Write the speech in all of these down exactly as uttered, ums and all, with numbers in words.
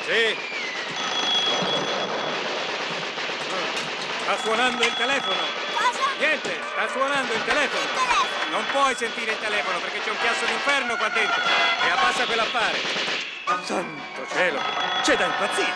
Sì. Sta suonando il telefono. Cosa? Niente, sta suonando il telefono. Il telefono. Non puoi sentire il telefono perché c'è un chiasso d'inferno qua dentro. E abbassa quell'affare. Santo cielo, c'è da impazzire.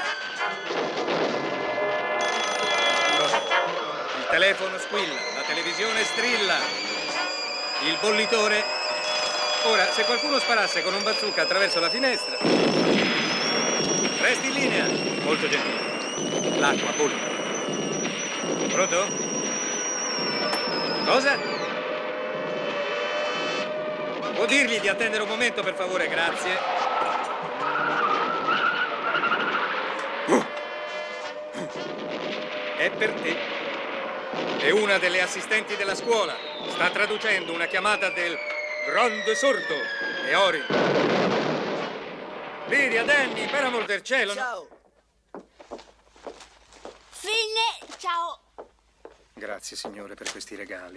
Cosa? Il telefono squilla, la televisione strilla. Il bollitore. Ora, se qualcuno sparasse con un bazooka attraverso la finestra... Resti in linea. Molto gentile. L'acqua bolle. Pronto? Cosa? Può dirgli di attendere un momento, per favore, grazie. È per te. È una delle assistenti della scuola. Sta traducendo una chiamata del grande sordo. E Ori. Lidia, Danny, per amor del cielo. Ciao. Fine, ciao. Grazie, signore, per questi regali.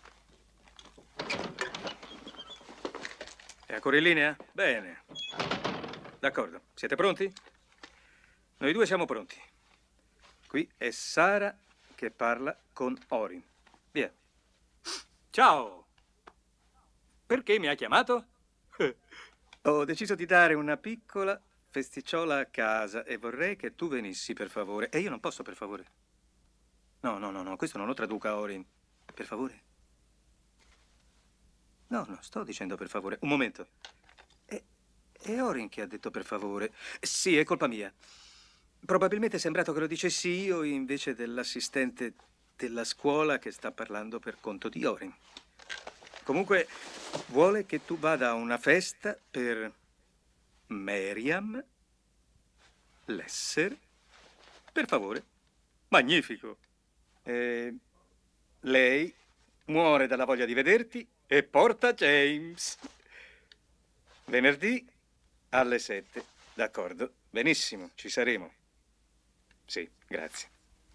È ancora in linea? Bene. D'accordo. Siete pronti? Noi due siamo pronti. Qui è Sara che parla con Orin. Via. Ciao. Perché mi ha chiamato? Ho deciso di dare una piccola festicciola a casa e vorrei che tu venissi, per favore. E io non posso, per favore. No, no, no, no, questo non lo traduca, Orin. Per favore. No, no, sto dicendo per favore. Un momento. È, è Orin che ha detto per favore. Sì, è colpa mia. Probabilmente è sembrato che lo dicessi io invece dell'assistente della scuola che sta parlando per conto di Orin. Comunque, vuole che tu vada a una festa per Miriam Lesser. Per favore. Magnifico. E lei muore dalla voglia di vederti e porta James. Venerdì alle sette. D'accordo. Benissimo, ci saremo. Sì, grazie.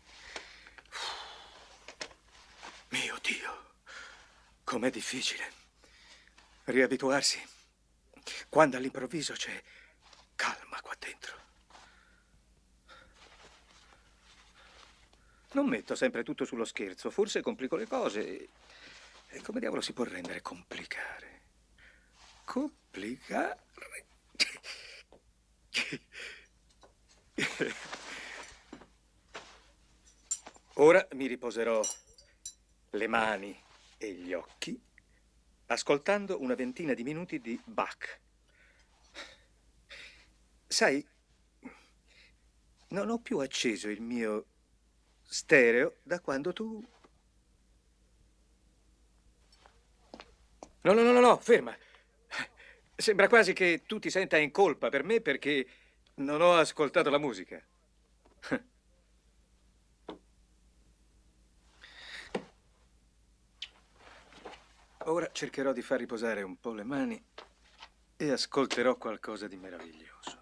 Mio Dio, com'è difficile riabituarsi quando all'improvviso c'è calma qua dentro. Non metto sempre tutto sullo scherzo, forse complico le cose. E come diavolo si può rendere complicare? Complicare? Ora mi riposerò le mani e gli occhi ascoltando una ventina di minuti di Bach. Sai, non ho più acceso il mio stereo da quando tu... No, no, no, no, no, ferma. Sembra quasi che tu ti senta in colpa per me perché non ho ascoltato la musica. Ora cercherò di far riposare un po' le mani e ascolterò qualcosa di meraviglioso.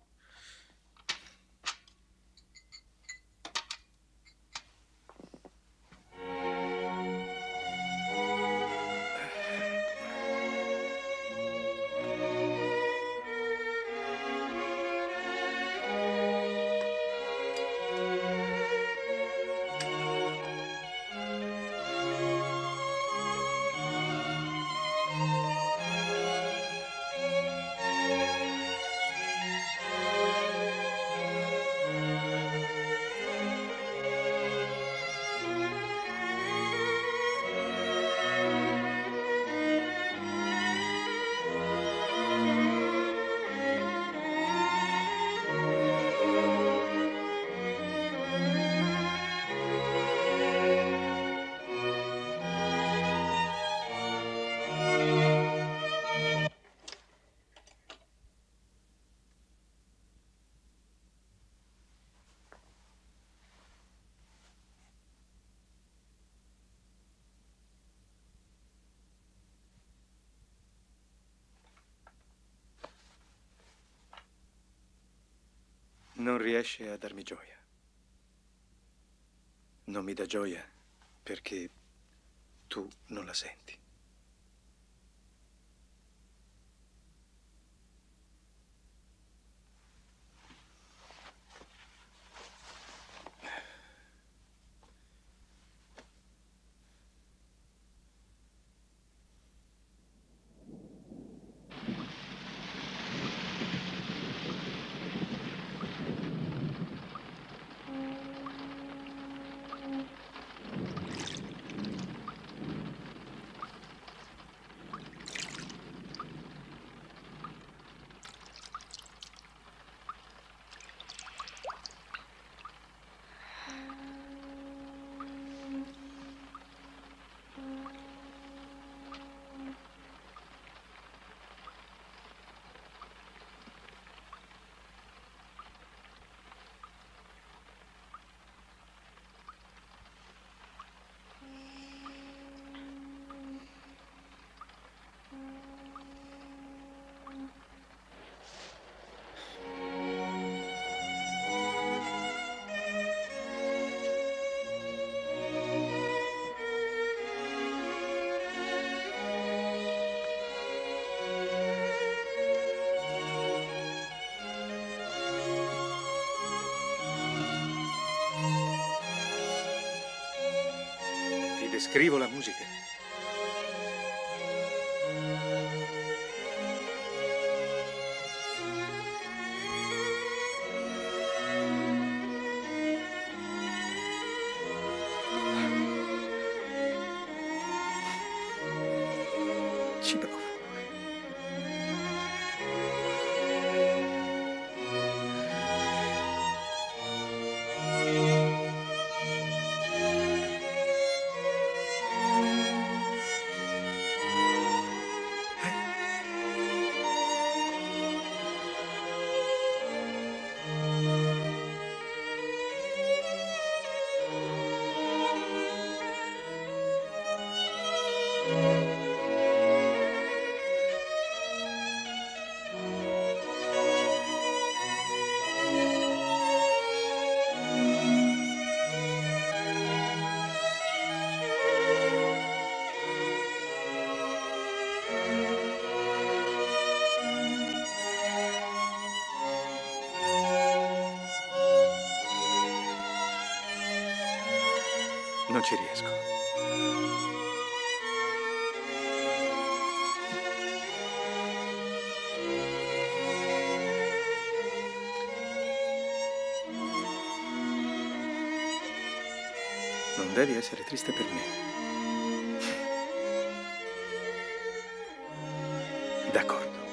Non riesce a darmi gioia. Non mi dà gioia perché tu non la senti. Scrivo la musica. Ci provo. Non ci riesco. Non devi essere triste per me. D'accordo.